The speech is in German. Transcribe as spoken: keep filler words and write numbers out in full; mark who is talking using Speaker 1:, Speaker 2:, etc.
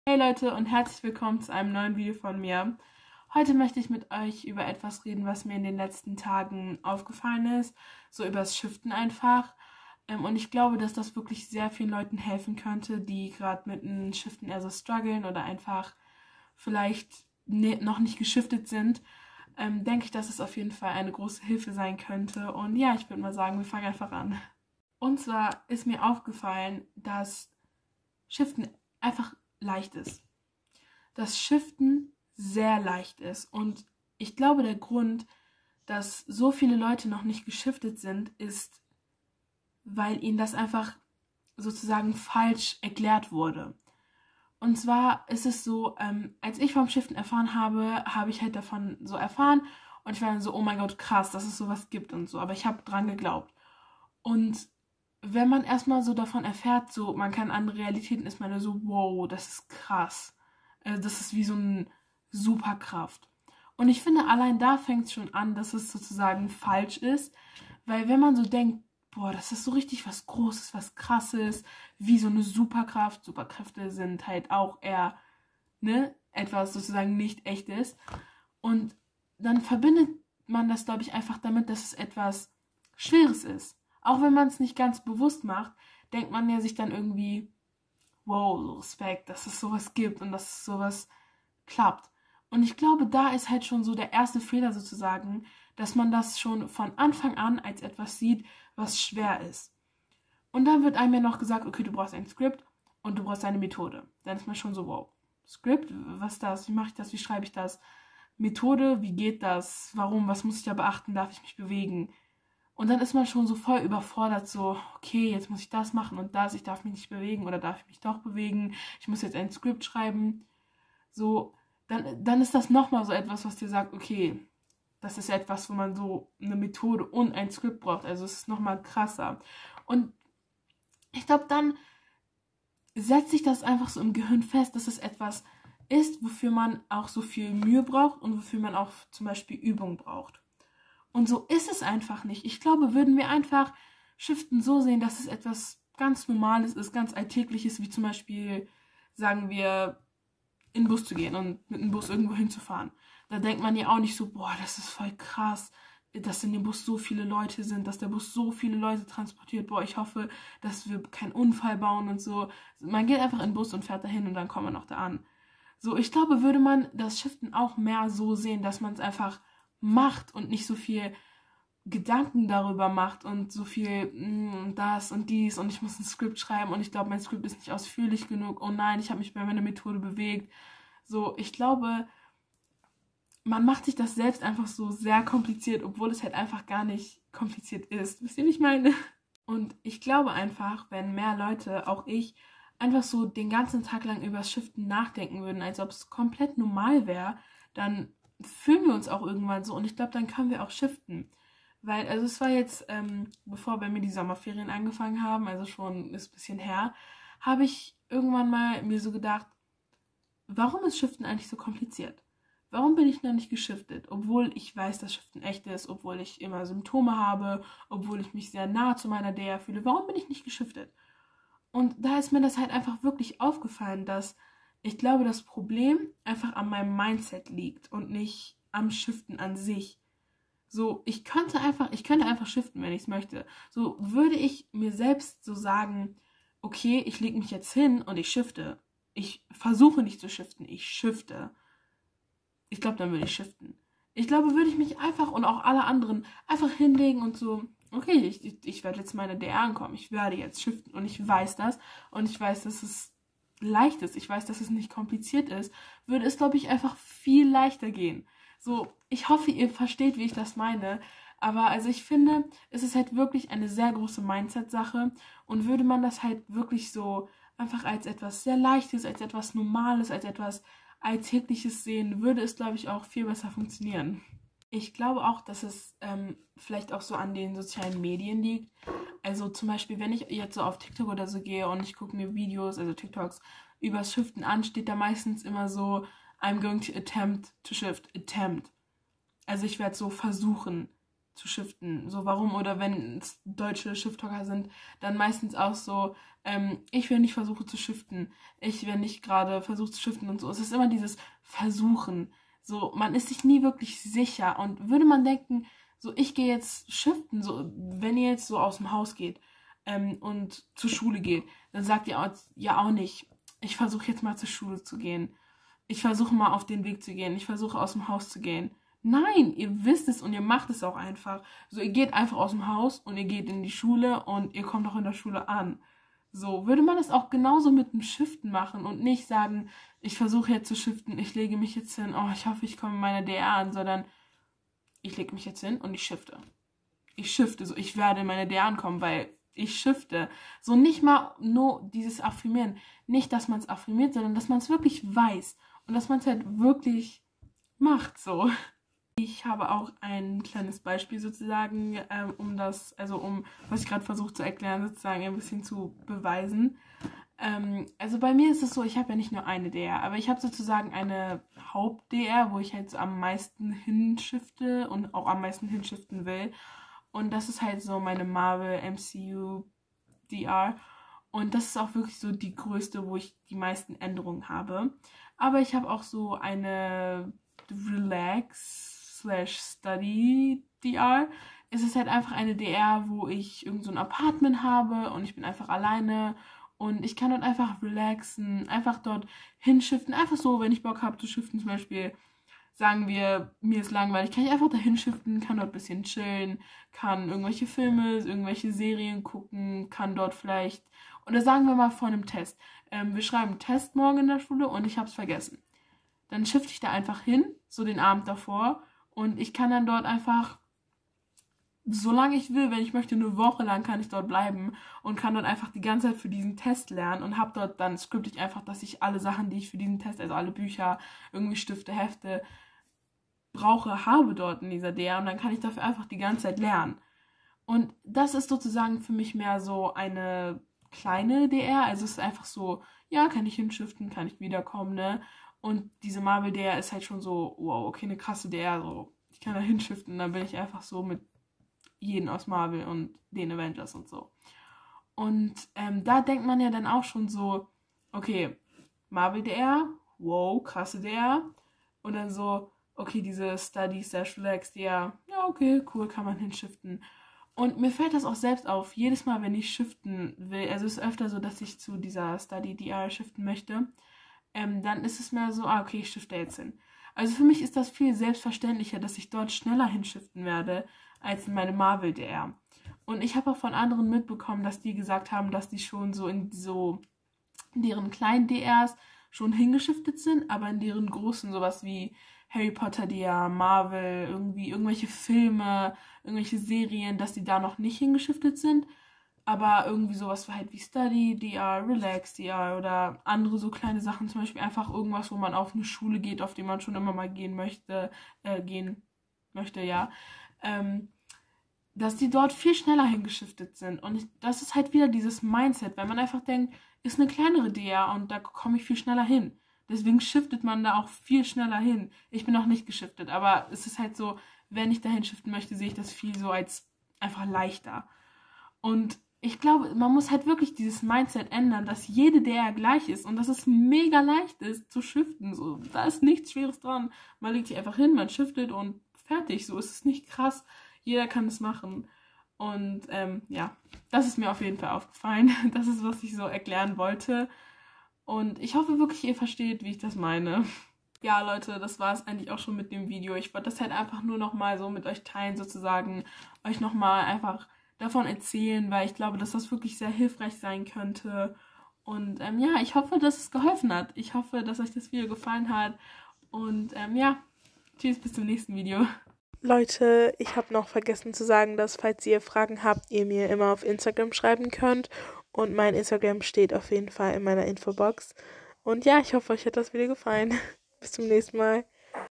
Speaker 1: Hey Leute und herzlich willkommen zu einem neuen Video von mir. Heute möchte ich mit euch über etwas reden, was mir in den letzten Tagen aufgefallen ist, so übers Shiften einfach. Ähm, Und ich glaube, dass das wirklich sehr vielen Leuten helfen könnte, die gerade mit dem Shiften eher so strugglen oder einfach vielleicht ne noch nicht geschiftet sind. Ähm, denke ich, dass es auf jeden Fall eine große Hilfe sein könnte. Und ja, ich würde mal sagen, wir fangen einfach an. Und zwar ist mir aufgefallen, dass Shiften einfach leicht ist. Dass Shiften sehr leicht ist. Und ich glaube, der Grund, dass so viele Leute noch nicht geschiftet sind, ist, weil ihnen das einfach sozusagen falsch erklärt wurde. Und zwar ist es so, ähm, als ich vom Shiften erfahren habe, habe ich halt davon so erfahren und ich war dann so, oh mein Gott, krass, dass es sowas gibt und so. Aber ich habe dran geglaubt. Und wenn man erstmal so davon erfährt, so man kann andere Realitäten, ist man so, wow, das ist krass. Also das ist wie so eine Superkraft. Und ich finde, allein da fängt es schon an, dass es sozusagen falsch ist. Weil wenn man so denkt, boah, das ist so richtig was Großes, was Krasses, wie so eine Superkraft. Superkräfte sind halt auch eher, ne, etwas sozusagen nicht echtes. Und dann verbindet man das, glaube ich, einfach damit, dass es etwas Schweres ist. Auch wenn man es nicht ganz bewusst macht, denkt man ja sich dann irgendwie, wow, so Respekt, dass es sowas gibt und dass sowas klappt. Und ich glaube, da ist halt schon so der erste Fehler sozusagen, dass man das schon von Anfang an als etwas sieht, was schwer ist. Und dann wird einem ja noch gesagt, okay, du brauchst ein Skript und du brauchst eine Methode. Dann ist man schon so, wow, Skript, was ist das, wie mache ich das, wie schreibe ich das? Methode, wie geht das, warum, was muss ich da beachten, darf ich mich bewegen? Und dann ist man schon so voll überfordert, so, okay, jetzt muss ich das machen und das, ich darf mich nicht bewegen oder darf ich mich doch bewegen, ich muss jetzt ein Skript schreiben. So, dann, dann ist das nochmal so etwas, was dir sagt, okay, das ist etwas, wo man so eine Methode und ein Skript braucht. Also es ist nochmal krasser. Und ich glaube, dann setzt sich das einfach so im Gehirn fest, dass es etwas ist, wofür man auch so viel Mühe braucht und wofür man auch zum Beispiel Übung braucht. Und so ist es einfach nicht. Ich glaube, würden wir einfach Shiften so sehen, dass es etwas ganz Normales ist, ganz Alltägliches, wie zum Beispiel, sagen wir, in den Bus zu gehen und mit dem Bus irgendwo hinzufahren. Da denkt man ja auch nicht so, boah, das ist voll krass, dass in dem Bus so viele Leute sind, dass der Bus so viele Leute transportiert. Boah, ich hoffe, dass wir keinen Unfall bauen und so. Man geht einfach in den Bus und fährt dahin und dann kommt man auch da an. So, ich glaube, würde man das Shiften auch mehr so sehen, dass man es einfach macht und nicht so viel Gedanken darüber macht und so viel mh, das und dies und ich muss ein Skript schreiben und ich glaube, mein Skript ist nicht ausführlich genug. Oh nein, ich habe mich bei meiner Methode bewegt. So, ich glaube, man macht sich das selbst einfach so sehr kompliziert, obwohl es halt einfach gar nicht kompliziert ist. Wisst ihr, wie ich meine? Und ich glaube einfach, wenn mehr Leute, auch ich, einfach so den ganzen Tag lang über das Shiften nachdenken würden, als ob es komplett normal wäre, dann fühlen wir uns auch irgendwann so und ich glaube, dann können wir auch shiften. Weil, also es war jetzt, ähm, bevor bei mir die Sommerferien angefangen haben, also schon ist ein bisschen her, habe ich irgendwann mal mir so gedacht, warum ist Shiften eigentlich so kompliziert? Warum bin ich noch nicht geschiftet? Obwohl ich weiß, dass Shiften echt ist, obwohl ich immer Symptome habe, obwohl ich mich sehr nah zu meiner D E A fühle. Warum bin ich nicht geschiftet? Und da ist mir das halt einfach wirklich aufgefallen, dass ich glaube, das Problem einfach an meinem Mindset liegt und nicht am Shiften an sich. So, ich könnte einfach, ich könnte einfach shiften, wenn ich es möchte. So würde ich mir selbst so sagen, okay, ich lege mich jetzt hin und ich shifte. Ich versuche nicht zu shiften, ich shifte. Ich glaube, dann würde ich shiften. Ich glaube, würde ich mich einfach und auch alle anderen einfach hinlegen und so, okay, ich, ich, ich werde jetzt meine D R ankommen, ich werde jetzt shiften und ich weiß das und ich weiß, dass es leicht ist, ich weiß, dass es nicht kompliziert ist, würde es, glaube ich, einfach viel leichter gehen. So, ich hoffe, ihr versteht, wie ich das meine, aber also ich finde, es ist halt wirklich eine sehr große Mindset-Sache und würde man das halt wirklich so einfach als etwas sehr Leichtes, als etwas Normales, als etwas Alltägliches sehen, würde es, glaube ich, auch viel besser funktionieren. Ich glaube auch, dass es ähm, vielleicht auch so an den sozialen Medien liegt. Also zum Beispiel, wenn ich jetzt so auf TikTok oder so gehe und ich gucke mir Videos, also TikToks, übers Shiften an, steht da meistens immer so, I'm going to attempt to shift, attempt. Also ich werde so versuchen. zu shiften. So warum, oder wenn es deutsche Shift-Talker sind, dann meistens auch so, ähm, ich will nicht versuchen zu shiften. Ich will nicht gerade versuchen zu shiften und so. Es ist immer dieses Versuchen. So, man ist sich nie wirklich sicher. Und würde man denken, so, ich gehe jetzt shiften, so, wenn ihr jetzt so aus dem Haus geht ähm, und zur Schule geht, dann sagt ihr auch, ja auch nicht, ich versuche jetzt mal zur Schule zu gehen. Ich versuche mal auf den Weg zu gehen. Ich versuche aus dem Haus zu gehen. Nein, ihr wisst es und ihr macht es auch einfach. So, ihr geht einfach aus dem Haus und ihr geht in die Schule und ihr kommt auch in der Schule an. So, würde man das auch genauso mit dem Shiften machen und nicht sagen, ich versuche jetzt zu shiften, ich lege mich jetzt hin, oh, ich hoffe, ich komme in meine D R an, sondern ich lege mich jetzt hin und ich shifte. Ich shifte, so, ich werde in meine D R ankommen, weil ich shifte. So, nicht mal nur dieses Affirmieren. Nicht, dass man es affirmiert, sondern dass man es wirklich weiß und dass man es halt wirklich macht, so. Ich habe auch ein kleines Beispiel sozusagen, ähm, um das, also um, was ich gerade versucht zu erklären, sozusagen ein bisschen zu beweisen. Ähm, also bei mir ist es so, ich habe ja nicht nur eine D R, aber ich habe sozusagen eine Haupt-D R, wo ich halt so am meisten hinschifte und auch am meisten hinschiften will. Und das ist halt so meine Marvel M C U D R. Und das ist auch wirklich so die größte, wo ich die meisten Änderungen habe. Aber ich habe auch so eine Relax slash Study D R. Es ist halt einfach eine D R, wo ich irgend so ein Apartment habe und ich bin einfach alleine und ich kann dort einfach relaxen, einfach dort hinschiften, einfach so, wenn ich Bock habe zu shiften, zum Beispiel, sagen wir, mir ist langweilig, kann ich einfach da hinschiften, kann dort ein bisschen chillen, kann irgendwelche Filme, irgendwelche Serien gucken, kann dort vielleicht, oder sagen wir mal vor einem Test, ähm, wir schreiben einen Test morgen in der Schule und ich habe es vergessen. Dann shifte ich da einfach hin, so den Abend davor, und ich kann dann dort einfach, solange ich will, wenn ich möchte, eine Woche lang kann ich dort bleiben und kann dort einfach die ganze Zeit für diesen Test lernen und habe dort dann, skripte ich einfach, dass ich alle Sachen, die ich für diesen Test, also alle Bücher, irgendwie Stifte, Hefte, brauche, habe dort in dieser D R und dann kann ich dafür einfach die ganze Zeit lernen. Und das ist sozusagen für mich mehr so eine kleine D R, also es ist einfach so, ja, kann ich hinschiften, kann ich wiederkommen, ne? Und diese Marvel-D R ist halt schon so, wow, okay, eine krasse D R, so, ich kann da hinschiften, dann bin ich einfach so mit jedem aus Marvel und den Avengers und so. Und ähm, da denkt man ja dann auch schon so, okay, Marvel-D R, wow, krasse D R. Und dann so, okay, diese Study slash Relax D R, ja, okay, cool, kann man hinschiften. Und mir fällt das auch selbst auf, jedes Mal, wenn ich shiften will, also es ist öfter so, dass ich zu dieser Study-D R shiften möchte, Ähm, dann ist es mehr so, ah, okay, ich shifte jetzt hin. Also für mich ist das viel selbstverständlicher, dass ich dort schneller hinschiften werde, als in meine Marvel-D R. Und ich habe auch von anderen mitbekommen, dass die gesagt haben, dass die schon so in so in deren kleinen D Rs schon hingeschiftet sind, aber in deren großen, sowas wie Harry Potter D R, Marvel, irgendwie irgendwelche Filme, irgendwelche Serien, dass die da noch nicht hingeschiftet sind. Aber irgendwie sowas halt wie Study, D R, Relax, D R oder andere so kleine Sachen, zum Beispiel einfach irgendwas, wo man auf eine Schule geht, auf die man schon immer mal gehen möchte, äh, gehen möchte, ja, ähm, dass die dort viel schneller hingeschiftet sind. Und ich, das ist halt wieder dieses Mindset, weil man einfach denkt, ist eine kleinere D R und da komme ich viel schneller hin. Deswegen shiftet man da auch viel schneller hin. Ich bin noch nicht geschiftet, aber es ist halt so, wenn ich dahin shiften möchte, sehe ich das viel so als einfach leichter. Und ich glaube, man muss halt wirklich dieses Mindset ändern, dass jede D R gleich ist und dass es mega leicht ist zu shiften. So, da ist nichts Schweres dran. Man legt sich einfach hin, man shiftet und fertig. So ist es nicht krass. Jeder kann es machen. Und ähm, ja, das ist mir auf jeden Fall aufgefallen. Das ist, was ich so erklären wollte. Und ich hoffe wirklich, ihr versteht, wie ich das meine. Ja, Leute, das war es eigentlich auch schon mit dem Video. Ich wollte das halt einfach nur nochmal so mit euch teilen, sozusagen. Euch nochmal einfach davon erzählen, weil ich glaube, dass das wirklich sehr hilfreich sein könnte. Und ähm, ja, ich hoffe, dass es geholfen hat. Ich hoffe, dass euch das Video gefallen hat. Und ähm, ja, tschüss, bis zum nächsten Video.
Speaker 2: Leute, ich habe noch vergessen zu sagen, dass, falls ihr Fragen habt, ihr mir immer auf Instagram schreiben könnt. Und mein Instagram steht auf jeden Fall in meiner Infobox. Und ja, ich hoffe, euch hat das Video gefallen. Bis zum nächsten Mal.